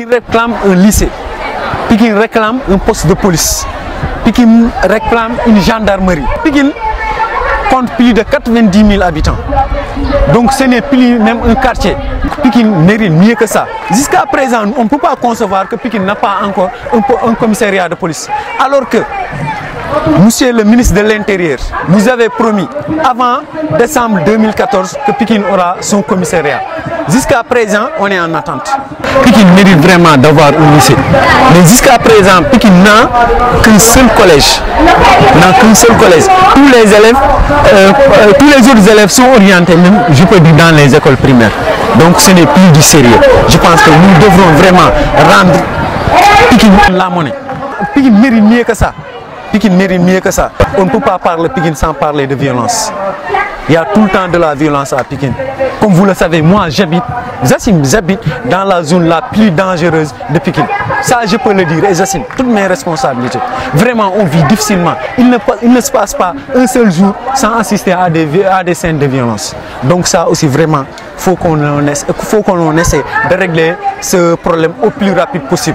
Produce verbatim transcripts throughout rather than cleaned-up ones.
Pikine réclame un lycée. Pikine réclame un poste de police. Pikine réclame une gendarmerie. Pikine compte plus de quatre-vingt-dix mille habitants. Donc ce n'est plus même un quartier. Pikine mérite mieux que ça. Jusqu'à présent, on ne peut pas concevoir que Pikine n'a pas encore un, un commissariat de police. Alors que Monsieur le ministre de l'Intérieur nous avait promis avant décembre deux mille quatorze que Pikine aura son commissariat. Jusqu'à présent, on est en attente. Pikine mérite vraiment d'avoir un lycée. Mais jusqu'à présent, Pikine n'a qu'un seul collège. N'a qu'un seul collège. Tous les élèves, euh, euh, tous les autres élèves sont orientés, même, je peux dire, dans les écoles primaires. Donc ce n'est plus du sérieux. Je pense que nous devrons vraiment rendre Pikine la monnaie. Pikine mérite mieux que ça. Pikine mérite mieux que ça. On ne peut pas parler Pikine sans parler de violence. Il y a tout le temps de la violence à Pikine. Comme vous le savez, moi j'habite, j'habite dans la zone la plus dangereuse de Pikine. Ça je peux le dire et j'assume toutes mes responsabilités. Vraiment on vit difficilement. Il ne, il ne se passe pas un seul jour sans assister à des, à des scènes de violence. Donc ça aussi vraiment, faut qu'on faut qu'on essaie de régler ce problème au plus rapide possible.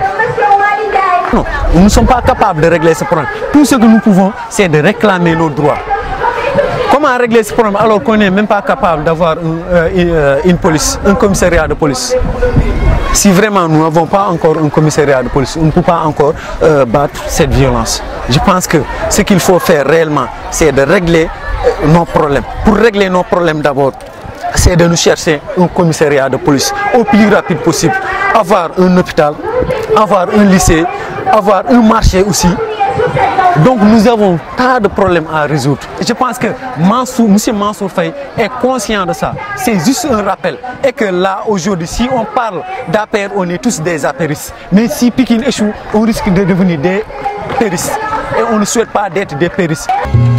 Non, nous ne sommes pas capables de régler ce problème. Tout ce que nous pouvons, c'est de réclamer nos droits. Comment régler ce problème alors qu'on n'est même pas capable d'avoir une, euh, une police, un commissariat de police? Si vraiment nous n'avons pas encore un commissariat de police, on ne peut pas encore euh, battre cette violence. Je pense que ce qu'il faut faire réellement, c'est de régler euh, nos problèmes. Pour régler nos problèmes d'abord, c'est de nous chercher un commissariat de police au plus rapide possible. Avoir un hôpital, avoir un lycée, avoir un marché aussi. Donc nous avons tas de problèmes à résoudre. Et je pense que Mansour, M. Mansour Faye est conscient de ça. C'est juste un rappel. Et que là, aujourd'hui, si on parle d'A P R, on est tous des apéristes. Mais si Pikine échoue, on risque de devenir des péristes. Et on ne souhaite pas d'être des péristes.